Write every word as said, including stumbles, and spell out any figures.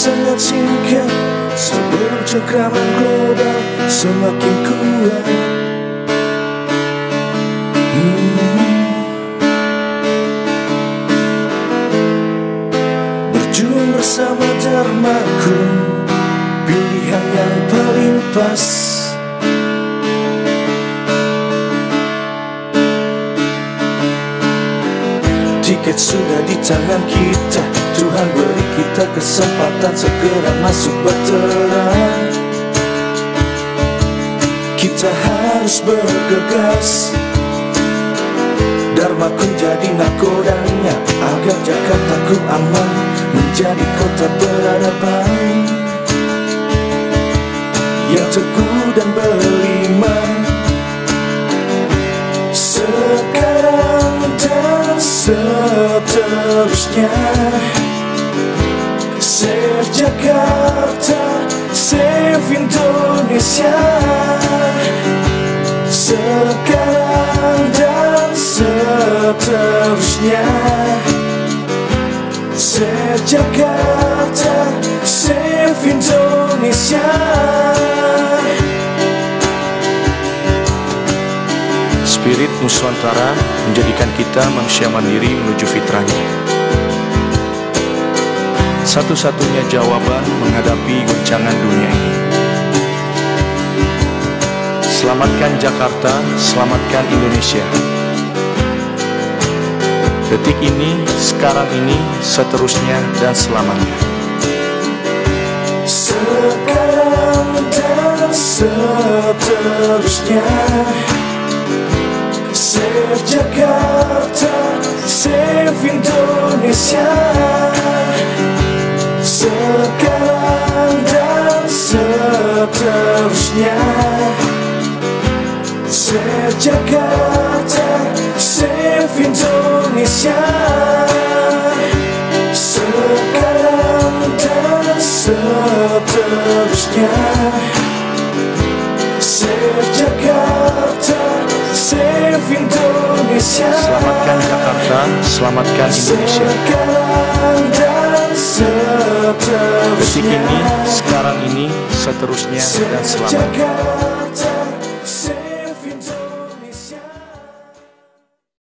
sangat singkat sebelum cengkraman global semakin kuat. hmm. Berjuang bersama Dharmaku, pilihan yang paling pas. Tiket sudah di tangan kita, Tuhan beri kita kesempatan segera masuk berterang. Kita harus bergegas, Dharmaku jadi nakodanya, agar Jakartaku aman menjadi kota peradaban yang teguh dan beriman. Sekarang dan seterusnya, save Jakarta, save Indonesia. Sekarang dan seterusnya, save Jakarta, save Indonesia. Spirit Nusantara menjadikan kita manusia mandiri menuju fitrahnya. Satu-satunya jawaban menghadapi guncangan dunia ini. Selamatkan Jakarta, selamatkan Indonesia. Detik ini, sekarang ini, seterusnya dan selamanya. Sekarang dan seterusnya, save Jakarta, save Indonesia. Sekarang dan seterusnya, save Jakarta, save Indonesia. Sekarang dan seterusnya, save Jakarta, save Indonesia. Selamatkan Jakarta, selamatkan Indonesia. Sekarang dan seterusnya, Detik ini, sekarang ini, seterusnya dan selamanya.